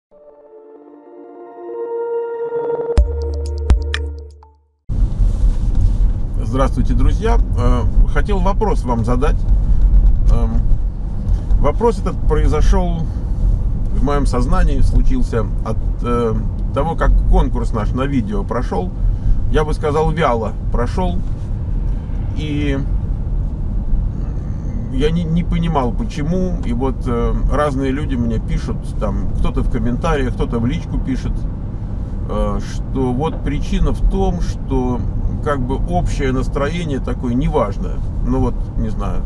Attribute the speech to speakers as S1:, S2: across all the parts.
S1: Здравствуйте, друзья. Хотел вопрос вам задать. Вопрос этот произошел в моем сознании, случился от того, как конкурс наш на видео прошел. Я бы сказал, вяло прошел. И я не понимал, почему. И вот разные люди мне пишут, там кто-то в комментариях, кто-то в личку пишет, что вот причина в том, что как бы общее настроение такое неважное. Ну вот, не знаю,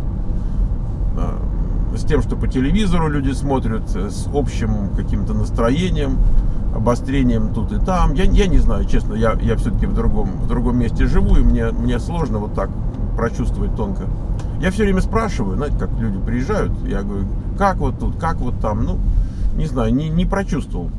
S1: с тем, что по телевизору люди смотрят, с общим каким-то настроением, обострением тут и там. Я не знаю, честно, я все-таки в другом месте живу, и мне сложно вот так прочувствовать тонко. Я все время спрашиваю, знаете, как люди приезжают, я говорю, как вот тут, как вот там, ну, не знаю, не прочувствовал.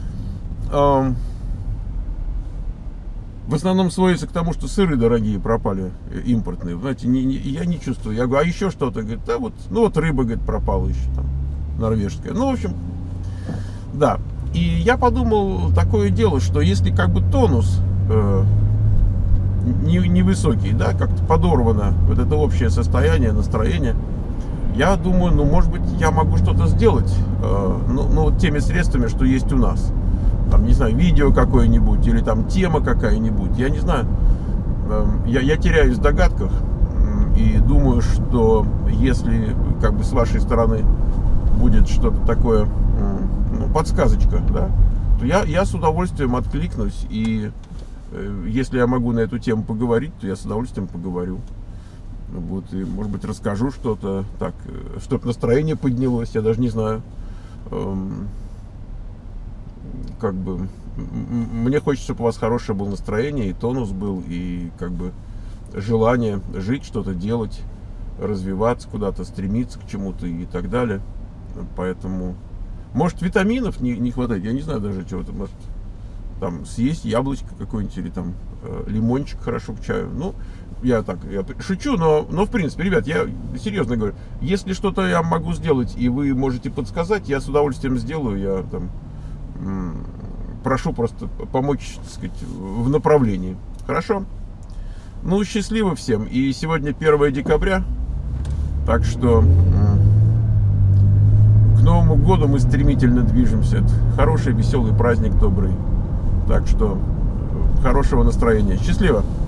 S1: В основном сводится к тому, что сыры дорогие пропали, импортные. Знаете, я не чувствую. Я говорю, а еще что-то? Говорит, да вот, ну вот рыба, говорит, пропала еще там, норвежская. Ну, в общем, да. И я подумал такое дело, что если как бы тонус невысокий, да, как-то подорвано вот это общее состояние, настроение, я думаю, ну, может быть, я могу что-то сделать, ну, вот теми средствами, что есть у нас. Там, не знаю, видео какое-нибудь или там тема какая-нибудь, я не знаю. Я теряюсь в догадках и думаю, что если как бы с вашей стороны будет что-то такое, ну, подсказочка, да, то я с удовольствием откликнусь, и если я могу на эту тему поговорить, то я с удовольствием поговорю. Вот, и, может быть, расскажу что-то так, чтобы настроение поднялось, я даже не знаю. Как бы мне хочется, чтобы у вас хорошее было настроение, и тонус был, и как бы желание жить, что-то делать, развиваться куда-то, стремиться к чему-то и так далее. Поэтому, может, витаминов не хватает, я не знаю даже чего-то, может, там съесть яблочко какое-нибудь или там лимончик хорошо к чаю. Ну, я шучу, но в принципе, ребят, я серьезно говорю, если что-то я могу сделать, и вы можете подсказать, я с удовольствием сделаю, я там прошу просто помочь, так сказать, в направлении. Хорошо? Ну, счастливо всем. И сегодня 1 декабря. Так что к Новому году мы стремительно движемся. Это хороший, веселый праздник, добрый. Так что хорошего настроения. Счастливо!